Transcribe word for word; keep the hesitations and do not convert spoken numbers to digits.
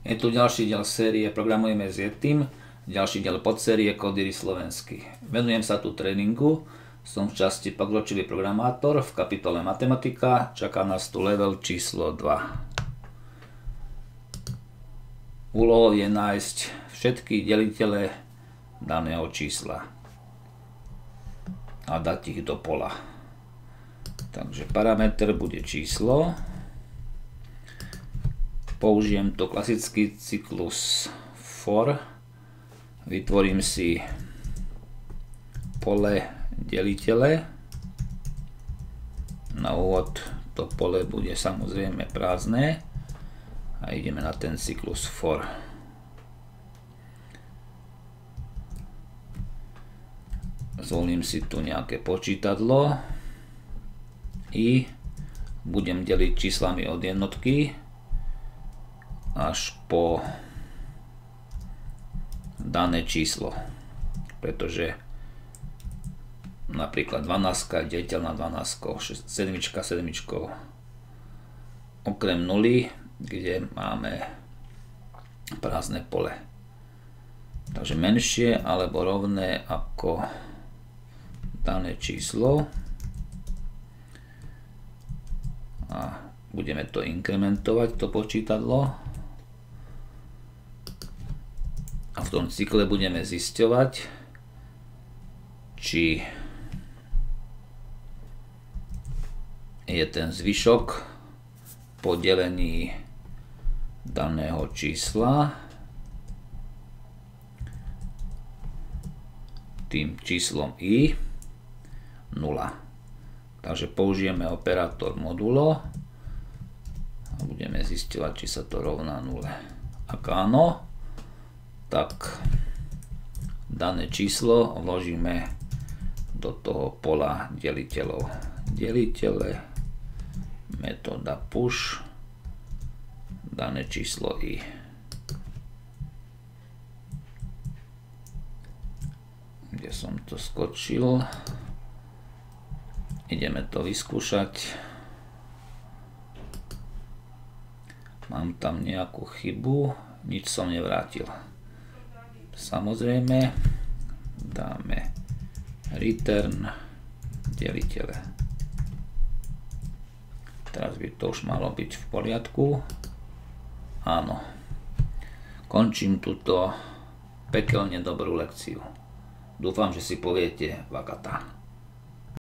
Je tu ďalší diel série Programujeme s Yetim, ďalší diel podsérie Kódy slovensky. Venujem sa tu tréningu, som v časti pokročilý programátor, v kapitole Matematika, čaká nás tu level číslo dva. Úlohou je nájsť všetky delitele daného čísla a dať ich do pola. Takže parameter bude číslo. Použijem to klasický cyklus for. Vytvorím si pole delitele. Na úvod to pole bude samozrejme prázdne a ideme na ten cyklus for. Zvolím si tu nejaké počítadlo i budem deliť číslami od jednotky až po dané číslo, pretože napríklad dvanásť je deliteľná dvanásť, sedem sedmičkou, okrem nuly, kde máme prázdne pole. Takže menšie alebo rovné ako dané číslo a budeme to inkrementovať, to počítadlo, a v tom cykle budeme zisťovať, či je ten zvyšok po delení daného čísla tým číslom i nula. Takže použijeme operátor modulo a budeme zisťovať, či sa to rovná nule. Ak áno, tak dané číslo vložíme do toho pola deliteľov. Delitele, metóda push, dané číslo i. Kde som to skočil? Ideme to vyskúšať. Mám tam nejakú chybu, nič som nevrátil. Samozrejme dáme return delitele. Teraz by to už malo byť v poriadku. Áno. Končím túto pekelne dobrú lekciu. Dúfam, že si poviete vakata.